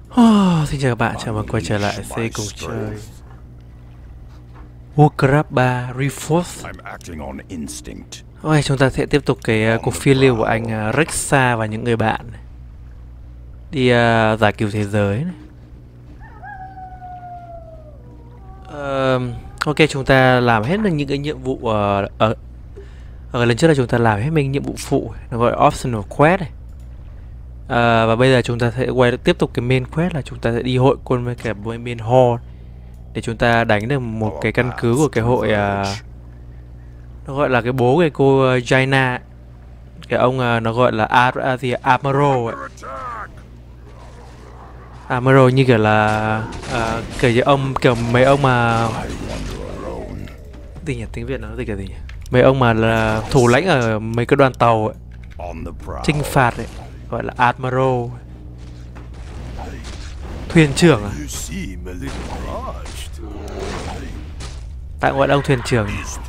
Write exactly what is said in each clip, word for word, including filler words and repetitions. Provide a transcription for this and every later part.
Oh, xin chào các bạn, chào mừng quay trở lại C cùng chơi Warcraft ba Reforged. Ok, chúng ta sẽ tiếp tục cái uh, cuộc phiêu lưu của anh uh, Rexxar và những người bạn đi uh, giải cứu thế giới này. Uh, ok, chúng ta làm hết được những cái nhiệm vụ ở uh, uh, lần trước là chúng ta làm hết mình nhiệm vụ phụ, nó gọi là optional quest này. Uh, và bây giờ chúng ta sẽ quay tiếp tục cái main quest là chúng ta sẽ đi hội quân với cả với main hall để chúng ta đánh được một cái căn cứ của cái hội uh, nó gọi là cái bố cái cô uh, Jaina, cái ông uh, nó gọi là Ar Ar Amaro ấy. Amaro như kiểu là uh, kiểu như ông kiểu mấy ông mà gì nhỉ, tiếng Việt nó gì kiểu gì nhỉ, mấy ông mà là thủ lãnh ở mấy cái đoàn tàu ấy, chinh phạt ấy, gọi là Admiral, thuyền trưởng à, tạm gọi là ông thuyền trưởng.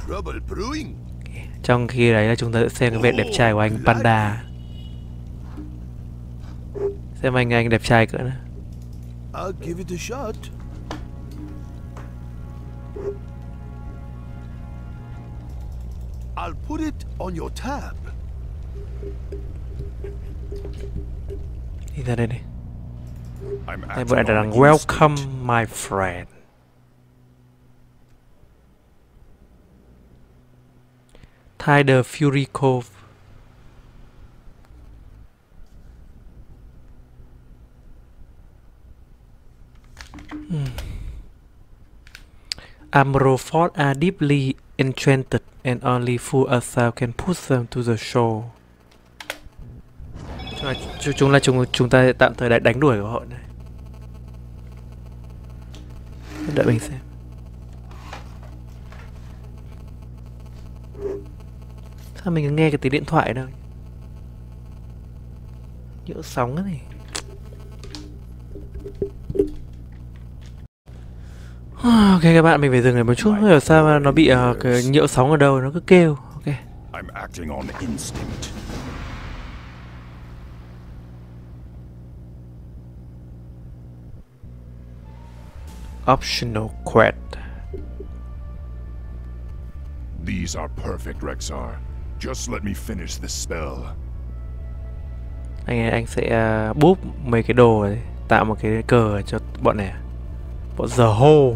Trong khi đấy là chúng ta sẽ xem cái vẻ đẹp trai của anh Panda, xem anh anh đẹp trai cỡ nữa. I'll give it a shot. I'll put it on your tab. Đi ra đây đi. Đây bọn anh đang welcome my friend. Tider Fury Cove. Hmm. Amaro Fort are deeply enchanted and only fool ourselves can put them to the shore. Chúng, chúng là chúng chúng ta tạm thời đã đánh đuổi của họ này. Đợi mình xem. Sao mình cứ nghe cái tiếng điện thoại đâu? Nhiễu sóng ấy này. Ok các bạn, mình phải dừng lại một chút, hiểu sao mà nó bị uh, cái nhiễu sóng ở đâu nó cứ kêu. Ok. I'm acting on instinct. Optional quest. These are perfect, Rexxar. Just let me finish this spell. Anh anh sẽ uh, búp mấy cái đồ này, tạo một cái cờ cho bọn này. Bọn giờ hô.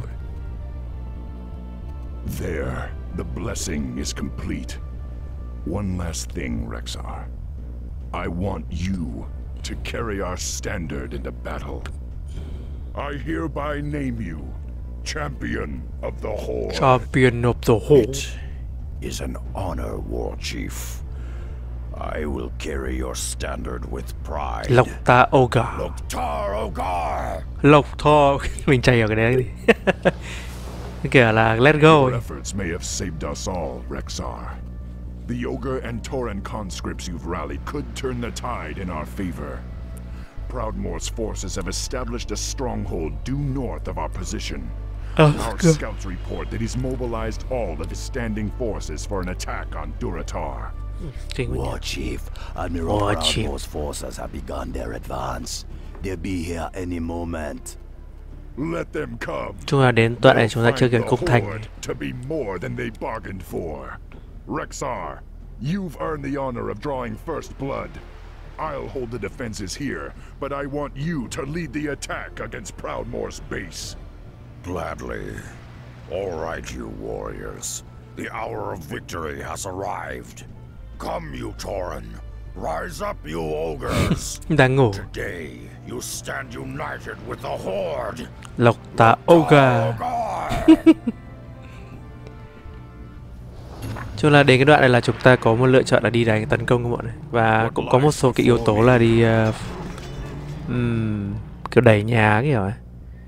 There, the blessing is complete. One last thing, Rexxar. I want you to carry our standard into battle. I hereby name you Champion of the Horde. Champion of the Horde. It is an honor, War Chief. I will carry your standard with pride. Lok'tar Ogar. Lok'tar Ogar. Lok'tar. Mình chạy ở cái đấy đi. Kìa là let's go. Your efforts may have saved us all, Rexxar. The Ogre and Tauren conscripts you've rallied could turn the tide in our favor. Proudmoore's forces have established a stronghold due north of our position. Oh, our good. scouts report that he's mobilized all of his standing forces for an attack on Durotar. War Chief, Admiral War Chief. Proudmoore's forces have begun their advance. They'll be here any moment. Let them come. Chúng ta đến đoạn này chúng ta chưa kịp Find công the thành. Horde to be more than they bargained for. Rexxar, you've earned the honor of drawing first blood. I'll hold the defenses here, but I want you to lead the attack against Proudmoore's base. Gladly. All right, you warriors. The hour of victory has arrived. Come, you Tauren. Rise up, you ogres. Đang ngủ. Today, you stand united with the Horde. Lok'tar Ogar. Chung là đến cái đoạn này là chúng ta có một lựa chọn là đi đánh tấn công của bọn này. Và cũng có một số cái yếu tố là đi uh, um, kiểu đẩy nhà kiểu này.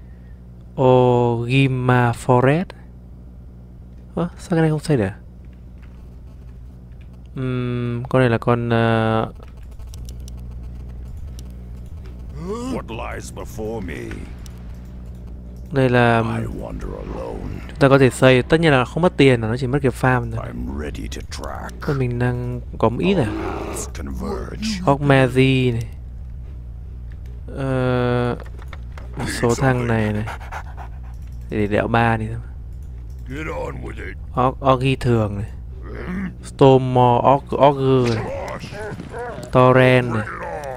Ogima Forest. Ơ, sao cái này không xây được? Um, con này là con uh... What lies before me? Đây là I wander alone. chúng ta có thể xây, tất nhiên là không mất tiền, nó chỉ mất cái farm thôi. I'm ready to track. Còn mình đang có một ít này. Converge. Hogmazi này. Ờ, số thằng này này để đẽo ba đi thôi. Get on with it. Augie thường này, Stormmaw, Auger này, Torrent này.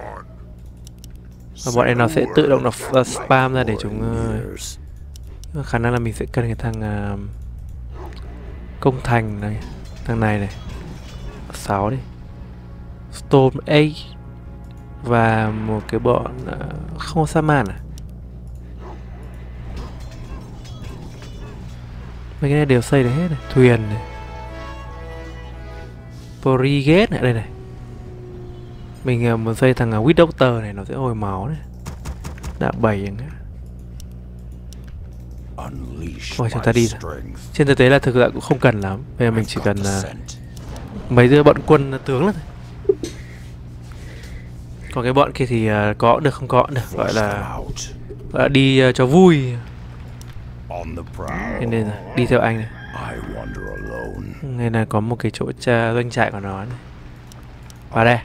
Và bọn này nó sẽ tự động nó spam ra để chúng uh, khả năng là mình sẽ cần cái thằng uh, công thành này, thằng này này, sáu đi, Storm eight và một cái bọn uh, không có Saman à? Mấy cái này đều xây được hết này, thuyền này, Brigade này, đây này. Mình uh, muốn xây thằng uh, Witch Doctor này, nó sẽ hồi máu này, đã bảy chẳng hạn. Ôi chúng ta đi rồi. Trên thực tế là thực ra cũng không cần lắm. Bây giờ mình chỉ cần uh, mấy đứa bọn quân uh, tướng là thôi. Còn cái bọn kia thì uh, có được không có được, gọi là, gọi là đi uh, cho vui. Nên nên là đi theo anh này. Nên là có một cái chỗ cha, doanh trại của nó này. Vào đây.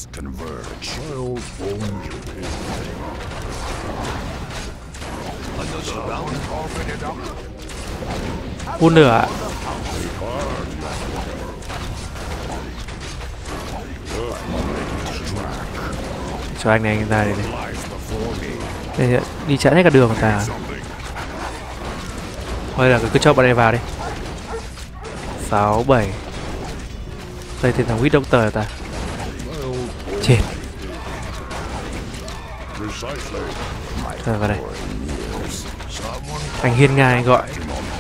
Phun lửa ạ. Cho anh này anh ta đây này. Đây, đi chặn hết cả đường của ta. Thôi là cứ cho bọn này vào đi. Sáu, bảy. Đây thì thằng Witch Doctor ta. Chết. Rồi vào đây. Anh hiên ngang anh gọi.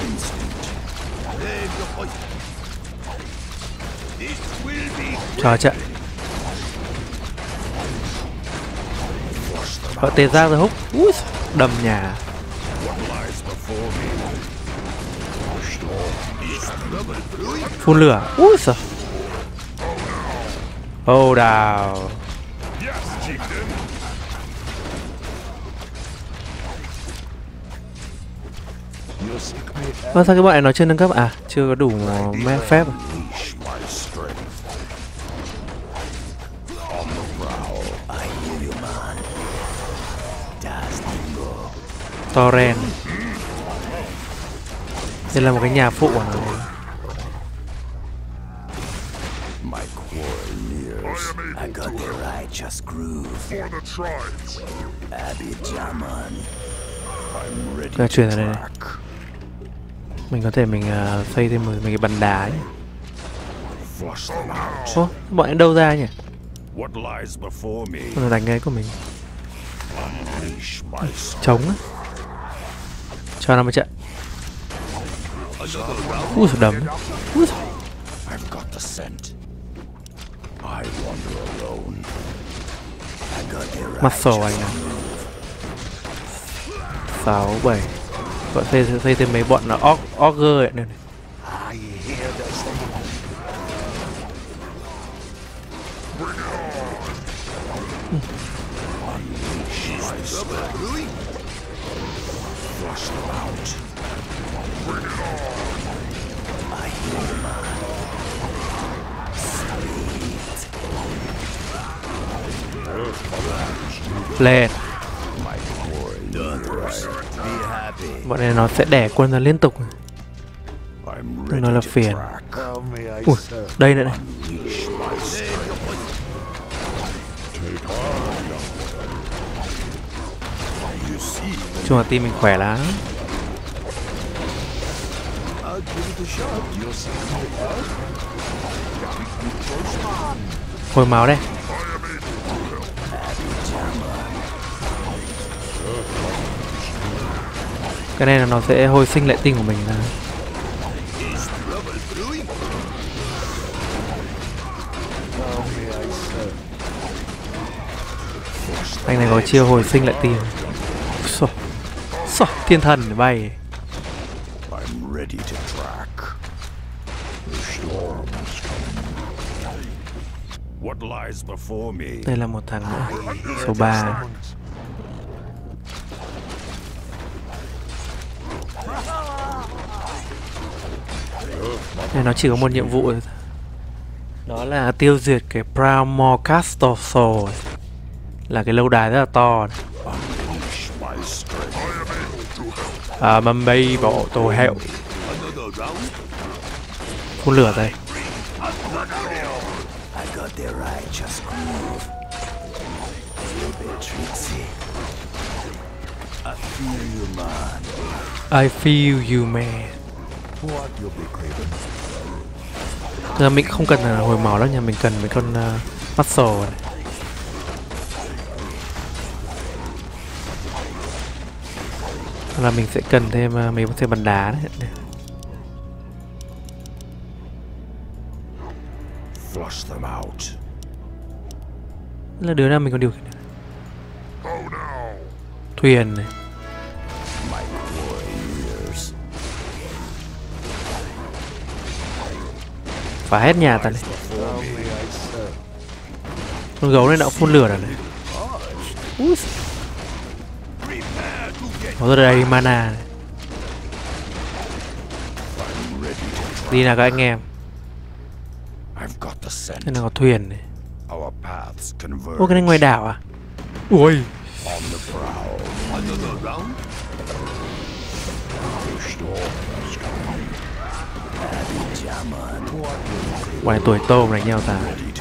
Cho trận. Họ tê ra rồi húc. Ui, đầm nhà. Phun lửa. Ui giời. Oh đào. Ơ sao cái bọn này nó chưa nâng cấp à? Chưa có đủ mẹ phép à? Torrent. Đây là một cái nhà phụ của nó. Rồi chuyển ra đây này. Mình có thể mình uh, xây thêm một mấy cái bàn đá nhỉ. Ô, bọn em đâu ra nhỉ? Nó đánh cái của mình. Trống á. Cho nó một trận. Ui sao đấm. Ui sao. Mặt sổ anh à. Sáu, bảy. Bọn xây, xây thêm mấy bọn là Auger ấy này. Lên. Bọn này nó sẽ đẻ quân ra liên tục. Nó là phiền. Ui, đây nữa này. Chung là team mình khỏe lắm. Hồi máu đây. Cái này là nó sẽ hồi sinh lại tinh của mình ra. Anh này có chiêu hồi sinh lại tinh. Xô, xô, thiên thần để bay. Đây là một thằng nữa. Số ba. Này nó chỉ có một nhiệm vụ thôi. Đó là tiêu diệt cái Proudmoore Castle, là cái lâu đài rất là to này. my strength. À, mâm bay bộ tổ hẹo. Phun lửa đây. I got the righteous groove. A bit tricksy. I feel you, man. I feel you man. What you'll be craving? Thực ra mình không cần là hồi máu đâu nha, mình cần mấy con uh, muscle này. Là mình sẽ cần thêm uh, mấy thêm bắn đá đấy. Flush them out. Là đứa nào mình còn điều khiển được. Thuyền này. My warriors. Phá hết nhà ta này. Con gấu này nó phun lửa rồi này. Úi. Có ra đây mana này. Đi nào các anh em. Đây là có thuyền này. Ô, cái này ngoài đảo à? Ui. Ngoài tuổi tôm đánh nhau ta.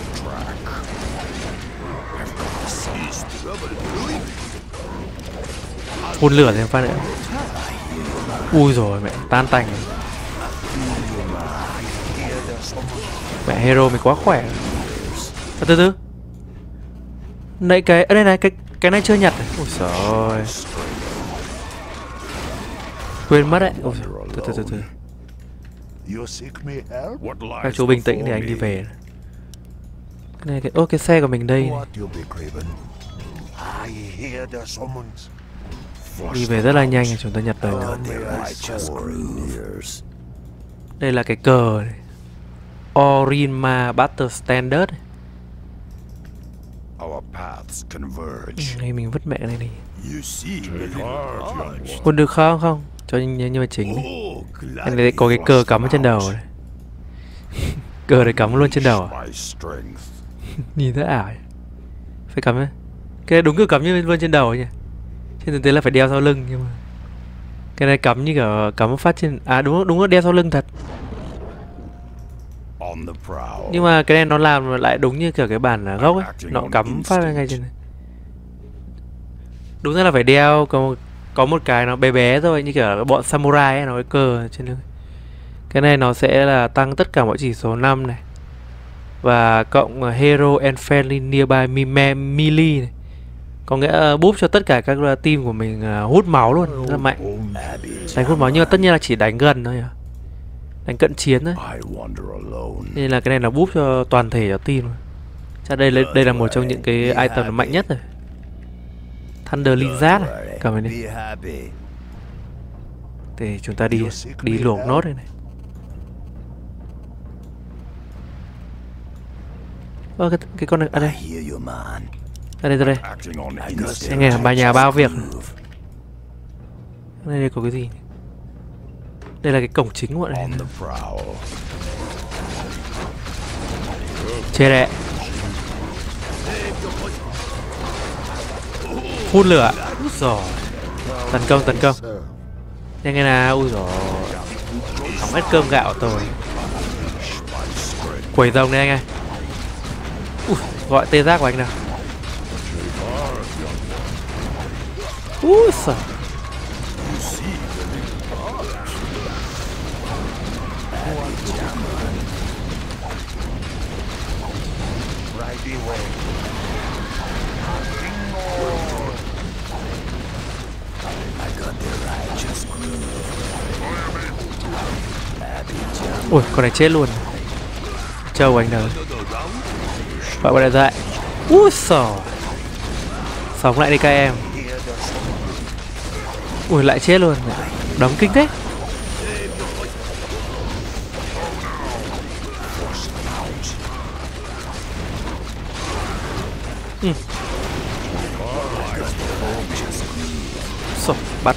Phun lửa thêm phát nữa. Ui rồi mẹ, tan tành. Mẹ hero mình quá khỏe. À, từ từ. Nãy cái ở đây này, cái cái này chưa nhặt. Ôi trời ơi. Quên mất đấy. Ôi, từ từ từ từ. Các chú bình tĩnh để anh đi về. Cái này cái ô cái xe của mình đây này. Đi về rất là nhanh, chúng ta nhặt được. Đây là cái cờ này. Orima Battle Standard. Này mình vứt mẹ này đi. Còn được không? Không. Cho nhân vật chính đi. Anh này có cái cờ cắm ở trên đầu này. Cờ này cắm luôn trên đầu à? Nhìn thấy ảo. Phải cắm ấy. Cái đúng cờ cắm như luôn trên đầu ấy nhỉ. Trên thực tế là phải đeo sau lưng, nhưng mà cái này cắm như kiểu cắm phát trên. À đúng đúng là đeo sau lưng thật. Nhưng mà cái này nó làm lại đúng như kiểu cái bản gốc ấy, nó cắm phát ra ngay trên này. Đúng ra là phải đeo, có có một cái nó bé bé thôi, như kiểu bọn samurai ấy, nó cái cờ trên lưng. Cái này nó sẽ là tăng tất cả mọi chỉ số năm này. Và cộng hero and friendly nearby melee này. Có nghĩa uh, búp cho tất cả các team của mình uh, hút máu luôn, rất là mạnh. Đánh hút máu nhưng mà tất nhiên là chỉ đánh gần thôi à. Đánh cận chiến thôi. Nên là cái này là búp cho toàn thể cho team. Chắc đây là, đây là một trong những cái item mạnh nhất rồi. Thunder Lizard này, cầm này đi. Để chúng ta đi đi luộc nốt đây này. Ơ cái, cái con này ở đây. Ở đây ra đây. Anh nghe bà nhà bao việc. Đây, đây có cái gì? Đây là cái cổng chính của bọn này. Chết đấy. Phun lửa. Úi giời. Tấn công tấn công. Nhanh nghe nào. Ui giời. Hỏng hết cơm gạo tôi. Quẩy rồng đây anh ơi. Ui, gọi tê giác của anh nào. Úi giời. Ui, con này chết luôn. Châu anh nào. Gọi bọn này dậy. Úi xò. Sống lại đi các em. Ui, lại chết luôn. Đóng kinh thế. Ừ. Xò, bắt.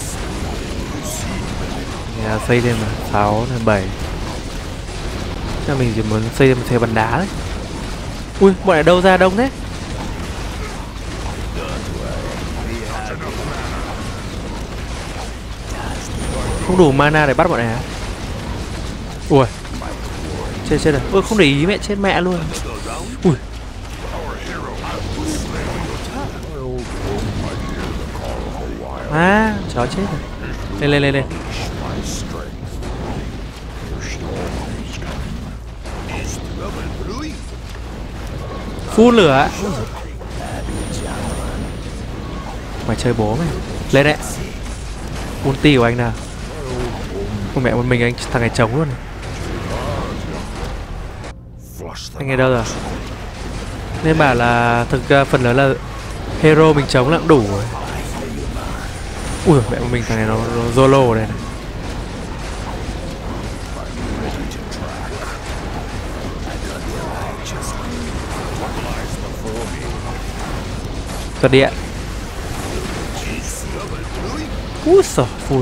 Nhà xây thêm là sáu, bảy. Chắc mình chỉ muốn xây thêm một thế bắn đá đấy. Ui, bọn này đâu ra đông thế? Không đủ mana để bắt bọn này hả? Ui, chết chết rồi. Ôi không để ý mẹ, chết mẹ luôn. Ui. À, chó chết rồi. Lên lên lên lên. Phun lửa. Mày chơi bố mày. Lên đấy. Ulti của anh nào. Ôi mẹ, một mình anh thằng này trống luôn này. Anh ấy đâu rồi? Nên bảo là thực ra phần lớn là hero mình chống là cũng đủ rồi. Ui mẹ, một mình thằng này nó, nó solo đây này. Giật điện. Úi giời, phun.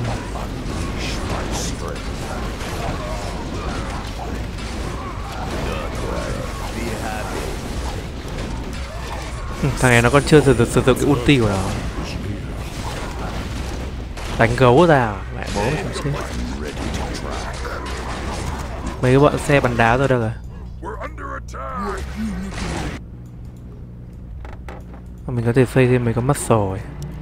Ừ, thằng này nó còn chưa sử dụng sử dụng cái ulti của nó. Đánh gấu ra lại bố mày chết. Mấy cái bọn xe bắn đá rồi đâu rồi. Mình có thể xây thêm mấy con muscle ấy.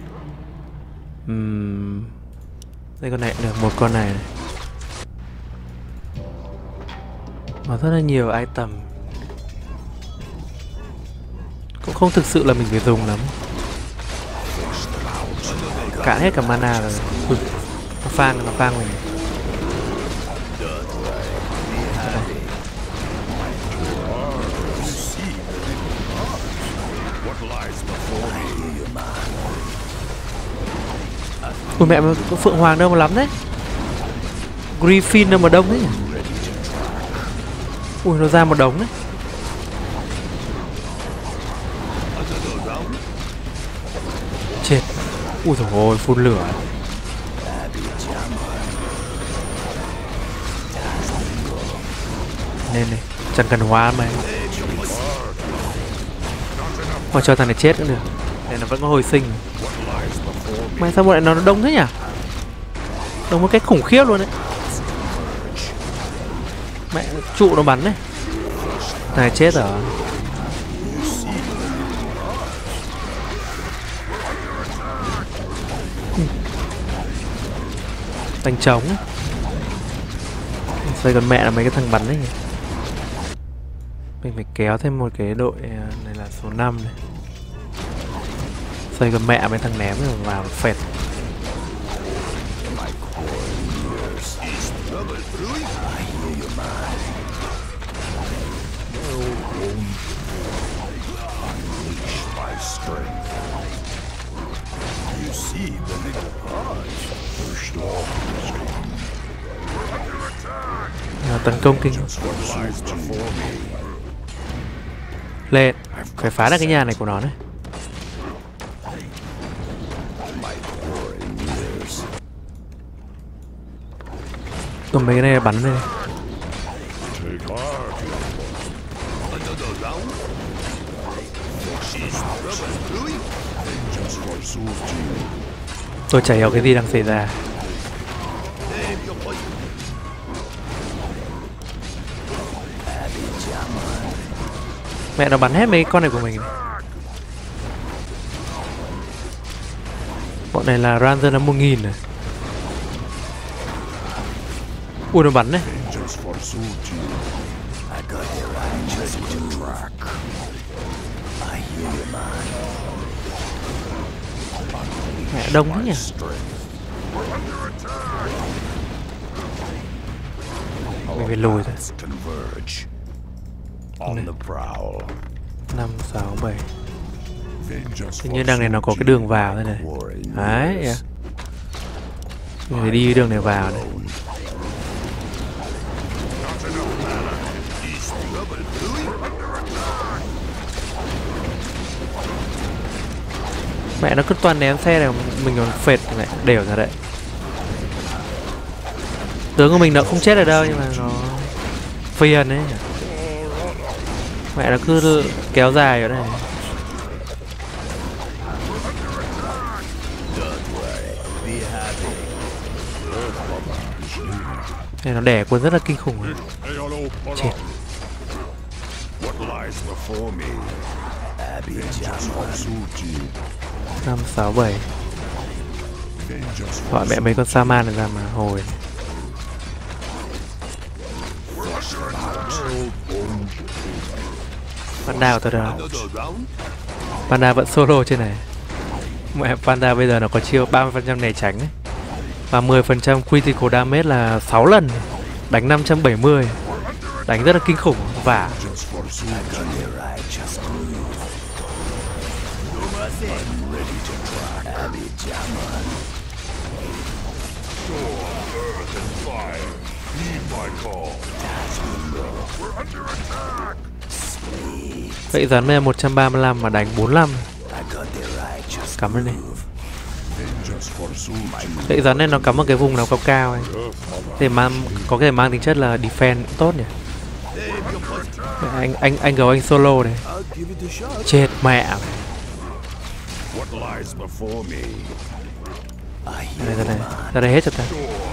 Uhm. Đây con này được, một con này, này. Và rất là nhiều item. Cũng không thực sự là mình phải dùng lắm. Cạn hết cả mana rồi. Ui, nó phang, nó phang mình. Ui mẹ, mà có Phượng Hoàng đâu mà lắm đấy. Griffin đâu mà đông đấy nhỉ. Ui nó ra một đống đấy. Chết. Ui dồi ôi, phun lửa. Nên này, chẳng cần hóa mày. Mà cho thằng này chết cũng được. Đây nó vẫn có hồi sinh. Mày sao bọn này nó đông thế nhỉ? Đông một cách khủng khiếp luôn đấy. Mẹ, trụ nó bắn đấy. Thằng này chết rồi. Đánh trống. Đây còn mẹ là mấy cái thằng bắn đấy nhỉ. Mình phải kéo thêm một cái đội này là số năm này. Xây còn mẹ mấy thằng ném rồi vào phệt. À, tấn công kinh. Lên, phải phá được cái nhà này của nó đấy. Còn mấy cái này bắn đây. Tôi chả hiểu cái gì đang xảy ra. Mẹ nó bắn hết mấy con này của mình. Bọn này là Ranger năm một nghìn này. Ui nó bắn đấy. Mẹ đông thế nhỉ. Mình phải lùi thôi. Năm, sáu, bảy. Hình như đằng này nó có cái đường vào thế này. Đấy yeah. Mình phải đi đường này vào này. Mẹ nó cứ toàn ném xe này, mình còn phệt mẹ đều ra đấy. Tướng của mình nó không chết ở đâu nhưng mà nó phiền đấy. Mẹ nó cứ kéo dài ở đây. Này nó đẻ quân rất là kinh khủng rồi. Chết. Năm sáu bảy. Gọi mẹ mấy con Saman này ra mà hồi. Panda của tôi đâu? Panda vẫn solo trên này. Mẹ Panda bây giờ nó có chiêu ba mươi phần trăm né tránh ấy. Và mười phần trăm critical damage là sáu lần. Đánh năm trăm bảy mươi. Đánh rất là kinh khủng. Và vậy rắn này một trăm ba mươi lăm mà đánh bốn mươi lăm. Cắm lên đi. Vậy rắn này nó cắm ở cái vùng nào cao cao ấy. Để mang có thể mang tính chất là defense tốt nhỉ. Anh anh anh gấu anh solo này. Chết mẹ. Đây ra đây, ra đây hết cho ta.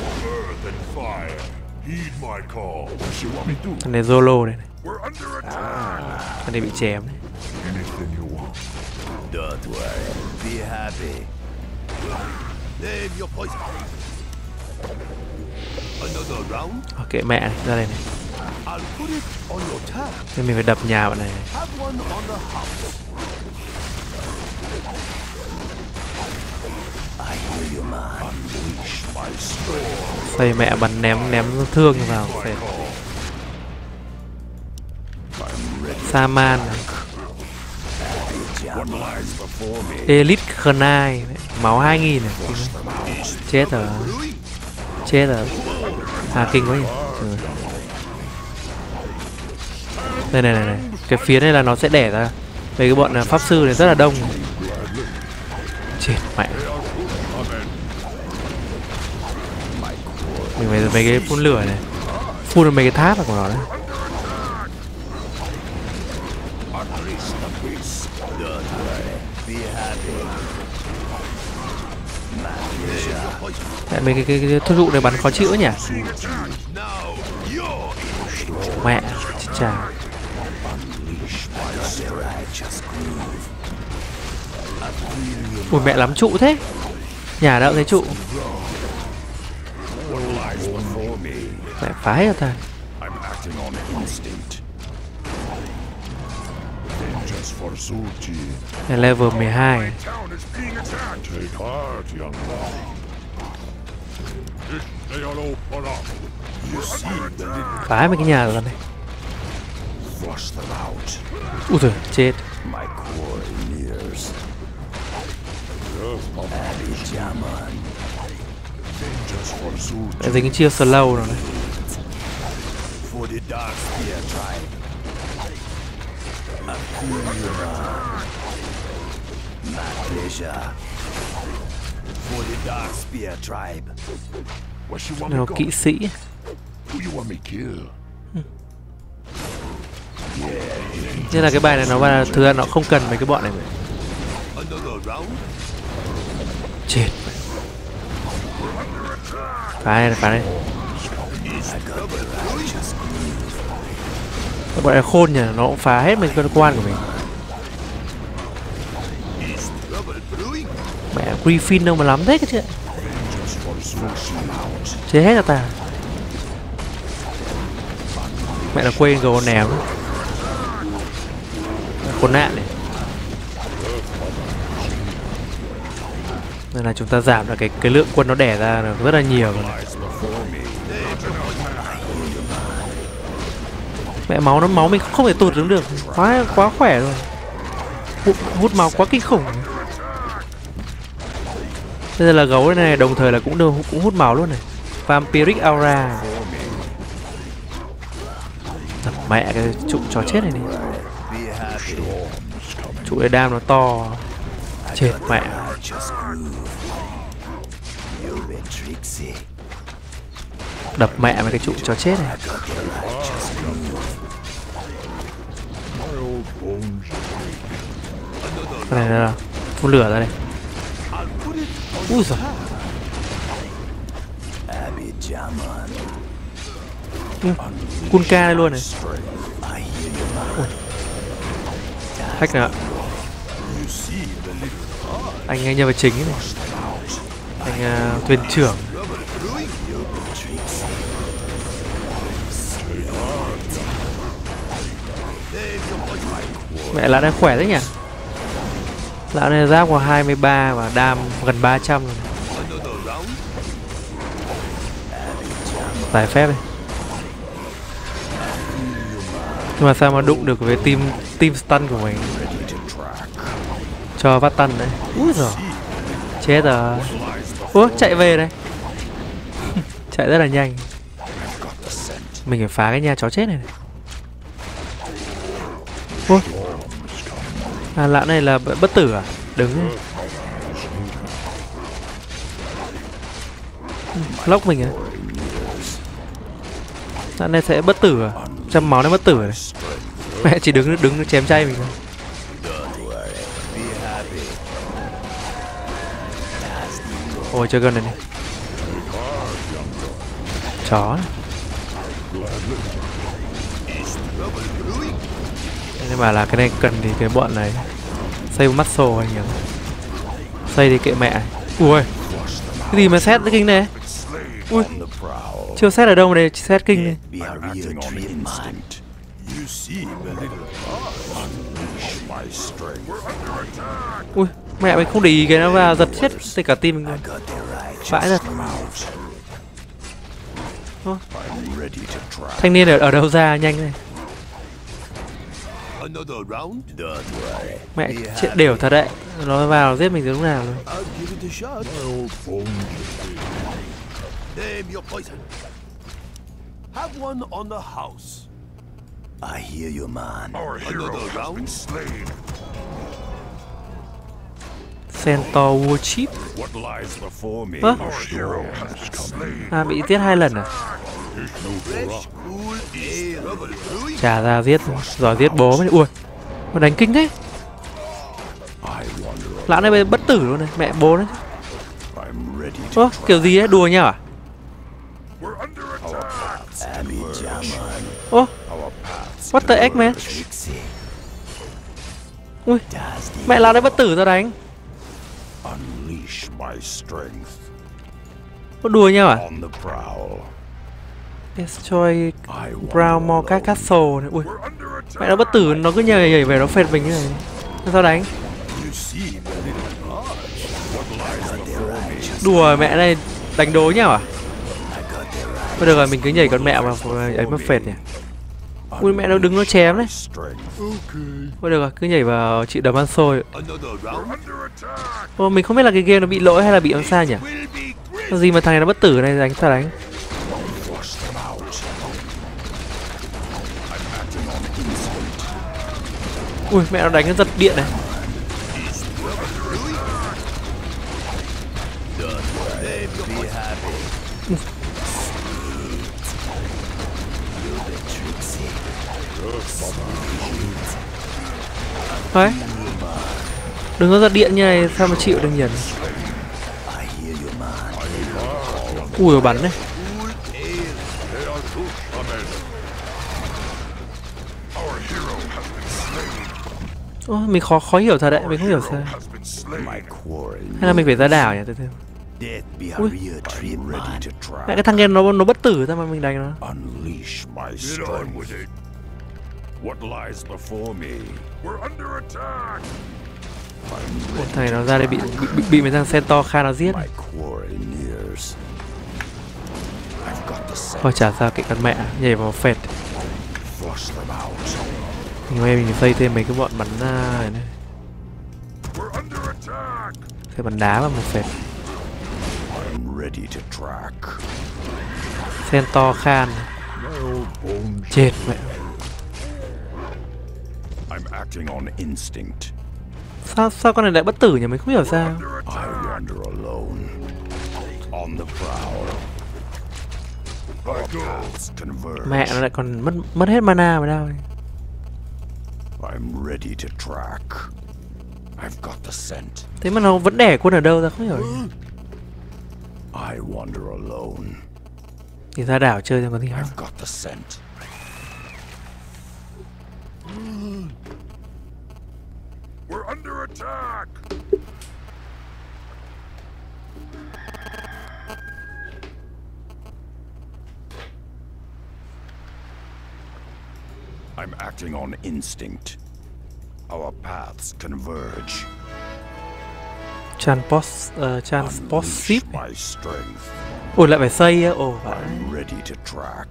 Thằng này solo này. Thằng này bị chém này. Ok mẹ này, ra đây này. Nên mình phải đập nhà bọn này. Đây mẹ bắn ném ném thương vào. Saman này. Elite Knight, máu hai nghìn này. Chết rồi. Chết rồi. À kinh quá nhỉ. Ừ. Đây này này này. Cái phía này là nó sẽ đẻ ra. Mấy cái bọn pháp sư này rất là đông. Chết mẹ. Mình phải mấy cái phun lửa này. Phun được mấy cái tháp của nó đấy. Mẹ, mấy cái, cái, cái thuốc dụ này bắn khó chịu nhỉ. Mẹ chết chà. Ui mẹ lắm trụ thế. Nhà đâu thấy trụ. Mẹ phá hết rồi ta. Này level mười hai. Phá mấy cái nhà rồi này. Ui giời, chết. Lại dính cái chiêu slow rồi này. Nó kỵ sĩ. Nên là cái bài này nó là thực ra nó không cần mấy cái bọn này. Chết. Phá đây, phá đây. Các bọn này khôn nhỉ, nó cũng phá hết mấy con quan của mình. Mẹ Griffin đâu mà lắm thế cái chuyện. Chết hết rồi ta. Mẹ nó quên gấu nèo nữa. Khốn nạn này. Nên là chúng ta giảm được cái cái lượng quân nó đẻ ra là rất là nhiều rồi. Mẹ máu nó máu mình không thể tụt đứng được, quá quá khỏe rồi. Hút, hút máu quá kinh khủng. Bây giờ là gấu này đồng thời là cũng được cũng hút máu luôn này. Vampiric Aura. Thật mẹ cái trụ chó chết này đi. Trụ cái đam nó to. Chết mẹ. Đập mẹ mấy cái trụ chó chết này. Cái này là phun lửa ra đây. Ui giời. Ừ, Kunka đây luôn này. Hack nào. Anh nhân vật chính ấy này. Anh uh, thuyền trưởng. Mẹ lão này khỏe đấy nhỉ. Lão này giáp của hai mươi ba và đam gần ba trăm rồi. Giải phép đi. Nhưng mà sao mà đụng được với team team stun của mình. Cho phát tân đấy. Úi giời. Chết rồi. Ủa chạy về đây. Chạy rất là nhanh. Mình phải phá cái nhà chó chết này, này. Ủa? À lão này là bất tử à? Đứng đi. Lóc mình à? Lão này sẽ bất tử à? Trăm máu nó bất tử này. Mẹ chỉ đứng đứng chém chay mình thôi. Ôi chơi gần này đi. Chó này. Nhưng mà là cái này cần thì cái bọn này xây muscle anh nhỉ. Xây thì kệ mẹ. Ui. Cái gì mà xét cái kinh này. Ui. Chưa xét ở đâu mà để xét kinh này. Ui. Mẹ mình không để ý cái nó vào giật chết tất cả team mình luôn. Vãi thật. Thanh niên ở, ở đâu ra nhanh này. Mẹ chết đều thật đấy. Nó vào giết mình từ lúc nào rồi. I hear you, man. Our hero has been slain. Centaur Warship. What lies before me? Huh? Our hero has been slain. À bị giết hai lần à? Trả ra giết rồi giết bố mới. Ui. Mà đánh kinh thế. Lão này bất tử luôn này, mẹ bố đấy. Ơ, kiểu gì đấy, đùa nhau à? Ô, what the heck man? Ui, mẹ lão đấy bất tử tao đánh. Có đùa nhau à? Destroy Brownmore các Castle này. Ui, mẹ nó bất tử, nó cứ nhảy nhảy về nó phệt mình như này. Sao đánh? Đùa mẹ này đánh đố nhau à? Thôi được rồi, mình cứ nhảy con mẹ mà ấy mà phệt nhỉ. Ui mẹ nó đứng nó chém đấy. Thôi được rồi, cứ nhảy vào chị đấm ăn xôi. Ô, mình không biết là cái game nó bị lỗi hay là bị làm sao nhỉ? Cái gì mà thằng này nó bất tử này, đánh sao đánh? Ui mẹ nó đánh cái giật điện này. Đấy. Đừng có giật điện như này sao mà chịu được nhỉ. Ui bắn đấy. Ô, mình khó khó hiểu thật đấy, mình không hiểu sao. Hay là mình phải ra đảo nhỉ, từ từ. Ui. Mẹ cái thằng kia nó nó bất tử sao mà mình đánh nó. Ủa, thằng này nó ra đây bị bị, bị, bị mấy thằng Centaur Khan nó giết. Thôi chả sao kệ con mẹ, nhảy vào phệt. Nhưng mà mình xây thêm mấy cái bọn bắn này này. Xây bắn đá vào một phệt. Centaur Khan. Chết mẹ. Sao sao con này lại bất tử nhỉ, mình không hiểu sao. Mẹ nó lại còn mất mất hết mana mà đâu. Thế mà nó vẫn đẻ quân ở đâu ra không hiểu. Thì ra đảo chơi xem có gì không. I've got the scent. We're under attack! I'm acting on instinct. Our paths converge. Transport, uh, transport ship. Unleash my strength. Ôi lại phải xây á. Ồ vãi. I'm ready to track.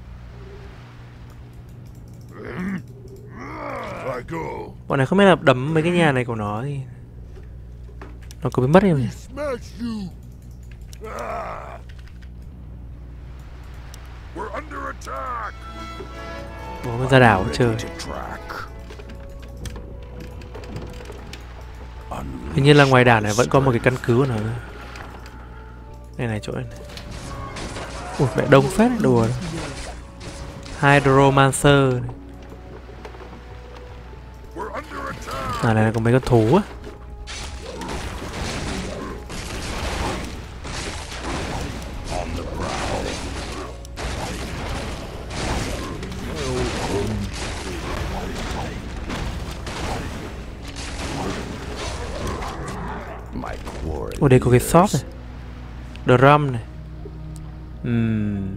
I go. Bọn này không biết là đấm mấy cái nhà này của nó thì nó có bị mất không nhỉ? Smash you! Ah. We're under attack! Bố mới ra đảo Ready chơi. to track. Hình như là ngoài đảo này vẫn có một cái căn cứ của nó. Đây này chỗ này. Ui mẹ đông phết đấy, đùa. Hydromancer này. We're under attack! À này có mấy con thú á. On the prowl. My quarry. Ôi đây có cái shop này. Drum này. Ừm.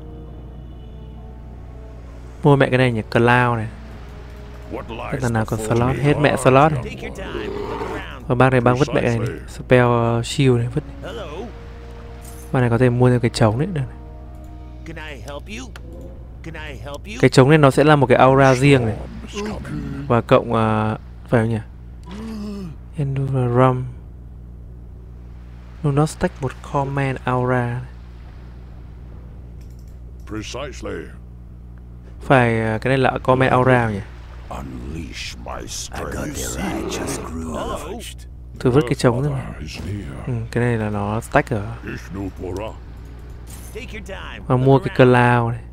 Mua mẹ cái này nhỉ, Cloud này. What Cái lies thằng nào còn before slot, me? hết mẹ slot này. Take your time. Look around. Và bác này bác vứt mẹ cái này đi. Spell uh, shield này vứt. Hello. Bác này có thể mua thêm cái trống đấy. Đây này. Can I help you? Can I help you? Cái trống này nó sẽ là một cái aura riêng này. Bombs coming. Và cộng uh, phải không nhỉ? Endura Rum. Nó stack một command aura. Precisely. Phải uh, cái này là command aura nhỉ? Unleash my I strength. got their eye just grew. Tôi vứt cái trống ra Father này. is near. Ừ, cái này là nó stack ở. Ishnupura. Take your time. Và Look mua cái around. Cloud này.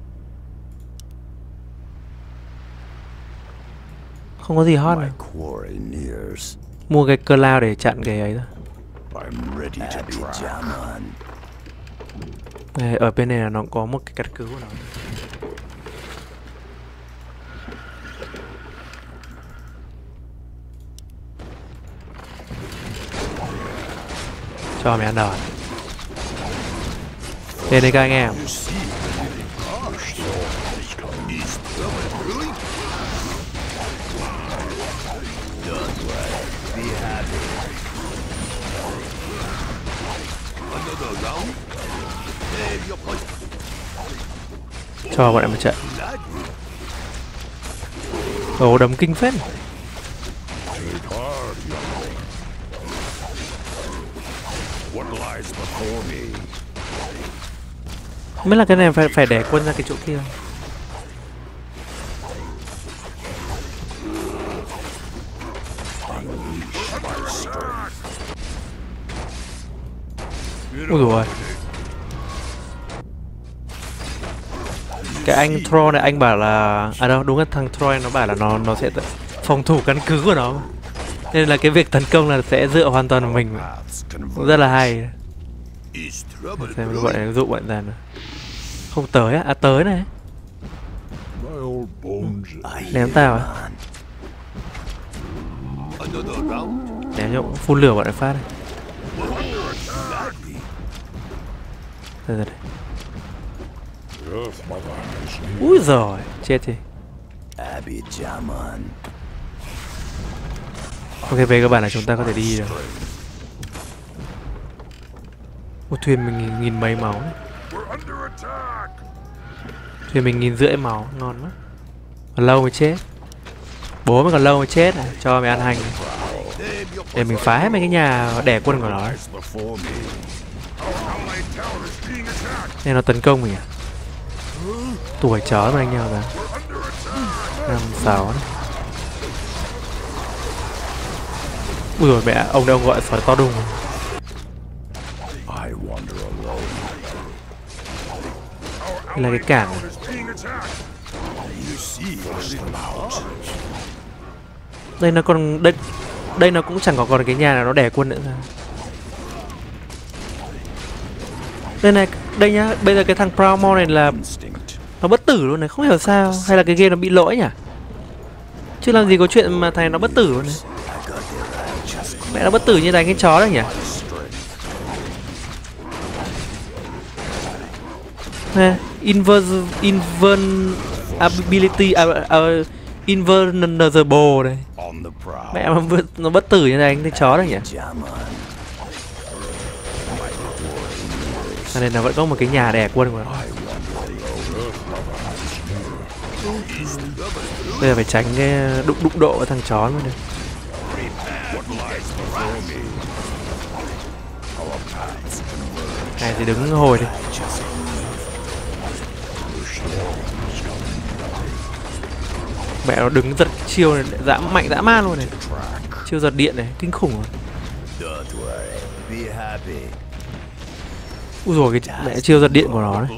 Không có gì hot My này. quarry nears. Mua cái Cloud để chặn cái ấy thôi. I'm ready to track. Này, ở bên này là nó cũng có một cái căn cứ của nó. Cho mày ăn đòn. Lên đây các anh em. Cho bọn em một trận. Ồ đấm kinh phết. Take hard, young. What lies before me? Không biết là cái này phải phải để quân ra cái chỗ kia. Ui rồi. Cái anh Troy này anh bảo là à đâu đúng là thằng Troy nó bảo là nó nó sẽ tự- phòng thủ căn cứ của nó. Nên là cái việc tấn công là sẽ dựa hoàn toàn vào mình. Paths Cũng converge. rất là hay. Is trouble Xem bọn này dụ bọn ra nữa. Không tới á, à tới này. My old bones. Ném tao à? Another round. Ném cho cũng phun lửa bọn này phát này. Đây, đây, đây. Earth Mother is near. Úi giời, chết thì. Abby Jaman. Ok, về cơ bản là chúng ta có thể đi rồi. Ủa, thuyền mình nghìn, nghìn mấy máu này. We're under attack. Thuyền mình nghìn rưỡi máu, ngon quá. Còn lâu mới chết. Bố mới còn lâu mới chết này, cho mày ăn hành này. Để mình phá hết mấy cái nhà đẻ quân của nó. Lies before me. Our allied tower is being attacked. Nên nó tấn công mình à? Tuổi chó mà anh nhau ra. We're under attack. Năm sáu này. Ui dồi mẹ, ông đây ông gọi sói to đùng. I wander alone. Our Là cái allied cảng. tower is being attacked. You see, first them out. Đây nó còn đây đây nó cũng chẳng có còn cái nhà nào nó đẻ quân nữa ra. Đây này, đây nhá, bây giờ cái thằng Proudmore này là Instinct. nó bất tử luôn này, không hiểu sao. Hay là cái game nó bị lỗi nhỉ? Chứ làm gì có chuyện mà thằng này nó bất tử luôn này. Mẹ nó bất tử như đánh cái chó đấy nhỉ? Nè, invers invulnerability à, à, invulnerable này. On the prowl. Mẹ nó, nó bất tử như đánh cái chó đấy nhỉ? Cho nên là vẫn có một cái nhà đẻ quân của nó. Bây giờ phải tránh cái đụng đụng độ của thằng chó mới được. Này thì đứng hồi đi. Mẹ nó đứng giật chiêu này, dã mạnh dã man luôn này. Chiêu giật điện này, kinh khủng rồi. Úi dồi, cái mẹ chiêu giật điện của nó này.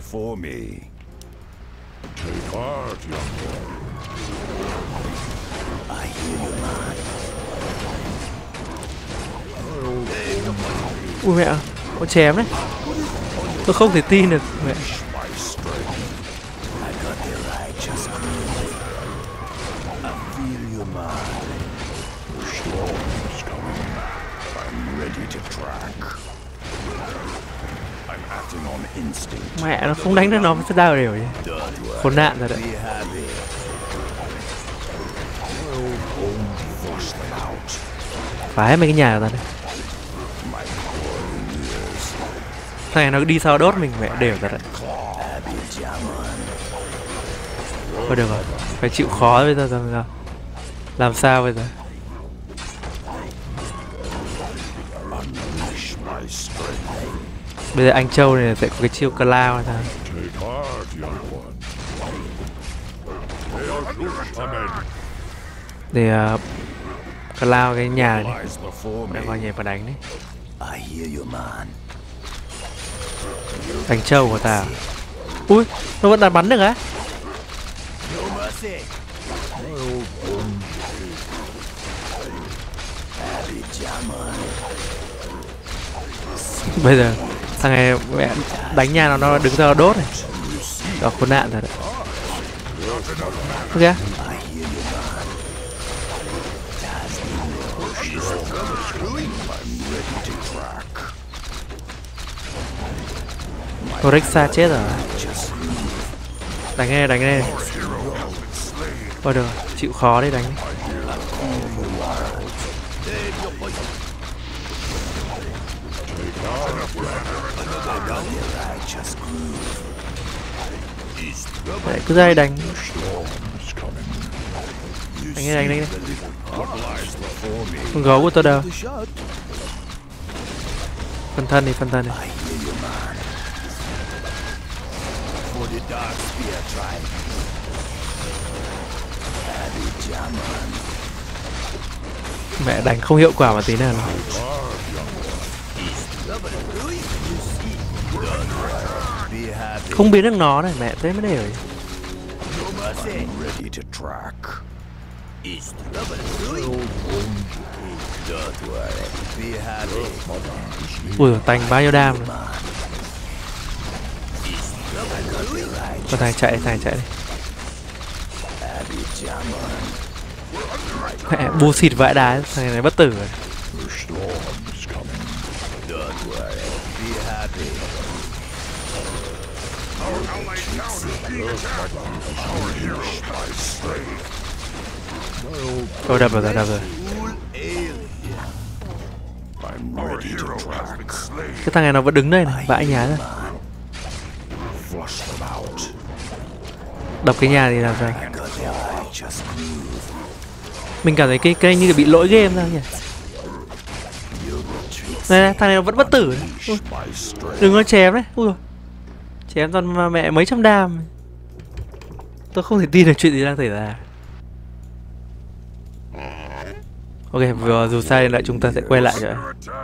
Ui mẹ, có chém đấy. Tôi không thể tin được mẹ. Mẹ nó không đánh được nó sẽ đau đều vậy. Khốn nạn rồi đấy. Phá hết mấy cái nhà ra đây. Thằng này nó đi sau đốt mình mẹ đều rồi đấy. Thôi được rồi, phải chịu khó bây giờ rồi. Làm sao bây giờ? Bây giờ anh Châu này sẽ có cái chiêu cloud này thôi. Để uh, cloud cái nhà này. Để coi nhảy vào đánh đấy. Anh Châu của ta. Ui, nó vẫn đang bắn được á? Bây giờ thằng này mẹ đánh nhà nó nó đứng ra đốt này. Đó khốn nạn rồi đấy. Ok. Rexa chết rồi. Đánh nghe đánh nghe. Thôi được, chịu khó đi đánh đi. Đấy, cứ ra đây đánh. Đánh đi, đánh đi. Con gấu của tôi đâu? Phân thân đi, phân thân đi. Mẹ đánh không hiệu quả một tí nào. Không biến được nó này, mẹ thế mới để rồi. Ui, tanh bao nhiêu đam rồi. Con thằng chạy, thằng chạy đi. Mẹ bù xịt vãi đá, thằng này bất tử rồi. Ôi đập rồi, đập rồi. Cái thằng này nó vẫn đứng đây này, vãi nhà ra. Đập cái nhà thì làm sao? Mình cảm thấy cái cái như bị lỗi game ra nhỉ. Này, này, thằng này nó vẫn bất tử. Ui, đừng có chém đấy. Ui, chém toàn mẹ mấy trăm đam. Tôi không thể tin được chuyện gì đang xảy ra. Ok, vừa dù sao thì lại chúng ta sẽ quay lại rồi.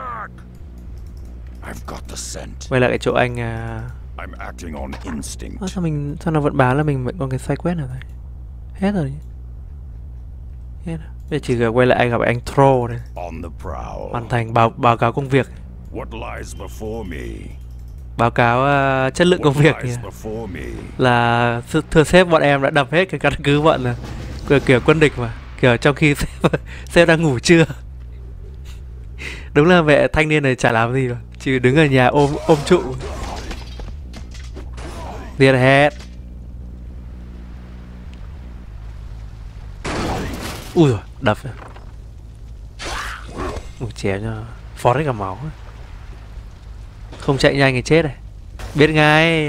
Quay lại cái chỗ anh. Uh... À, sao mình sao nó vẫn báo là mình vẫn còn cái side quest nào rồi? Hết rồi. Hết rồi. Bây giờ chỉ cần quay lại anh gặp anh Troll này. Hoàn thành báo báo cáo công việc. báo cáo uh, chất lượng công việc Lies kìa. before me. Là thưa, thưa sếp, bọn em đã đập hết cái căn cứ bọn là kiểu, kiểu quân địch mà, kiểu trong khi sếp, sếp đang ngủ trưa. Đúng là mẹ thanh niên này chả làm gì đâu, chỉ đứng ở nhà ôm ôm trụ. Viết hết. Ui rồi, đập. Ui chém cho phót hết cả máu. Không chạy nhanh thì chết này. Biết ngay.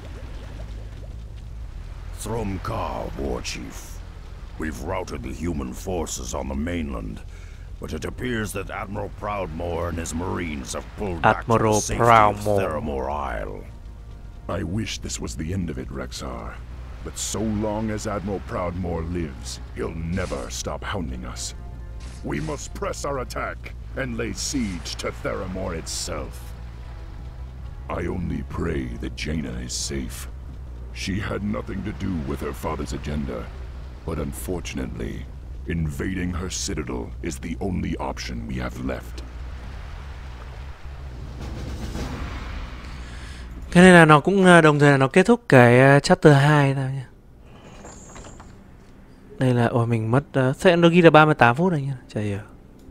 Thrumkar, War Chief. We've routed the human forces on the mainland, but it appears that Admiral Proudmoore and his marines have pulled back to Admiral the safety of Proudmoore. Theramore Isle. I wish this was the end of it, Rexar. But so long as Admiral Proudmoore lives, he'll never stop hounding us. We must press our attack and lay siege to Theramore itself. I only pray that Jaina is safe. She had nothing to do with her father's agenda, but unfortunately, invading her citadel is the only option we have left. Cái này là nó cũng đồng thời là nó kết thúc cái chapter hai thôi nha. Đây là ôi mình mất uh, sẽ nó ghi là ba mươi tám phút rồi nha. Chả hiểu.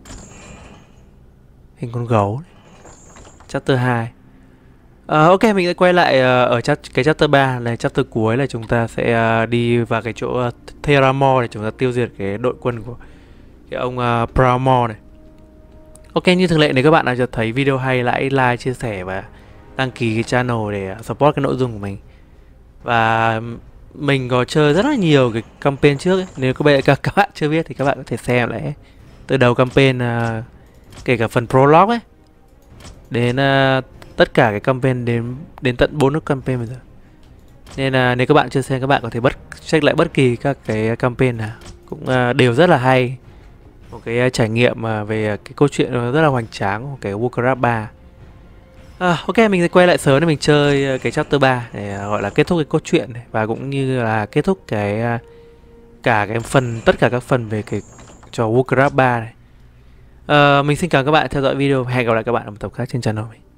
Hình con gấu đấy. Chapter hai. Uh, ok, mình sẽ quay lại uh, ở chap cái chapter ba là chapter cuối, là chúng ta sẽ uh, đi vào cái chỗ uh, Theramore để chúng ta tiêu diệt cái đội quân của cái ông uh, Proudmoore này. Ok, như thường lệ, nếu các bạn nào thấy video hay, hãy like, chia sẻ và đăng ký cái channel để support cái nội dung của mình. Và mình có chơi rất là nhiều cái campaign trước ấy. Nếu các bạn, các, các bạn chưa biết thì các bạn có thể xem lại từ đầu campaign, uh, kể cả phần prologue ấy, đến uh, tất cả cái campaign đến đến tận bốn nước campaign bây giờ. Nên là uh, nếu các bạn chưa xem, các bạn có thể bất check lại bất kỳ các cái campaign nào, cũng uh, đều rất là hay. Một cái uh, trải nghiệm uh, về cái câu chuyện rất là hoành tráng của cái Warcraft ba. À, ok, mình sẽ quay lại sớm để mình chơi cái chapter ba để uh, gọi là kết thúc cái câu chuyện này, và cũng như là kết thúc cái uh, cả cái phần tất cả các phần về cái trò Warcraft ba này. Uh, mình xin cảm ơn các bạn theo dõi video. Hẹn gặp lại các bạn ở một tập khác trên channel mình.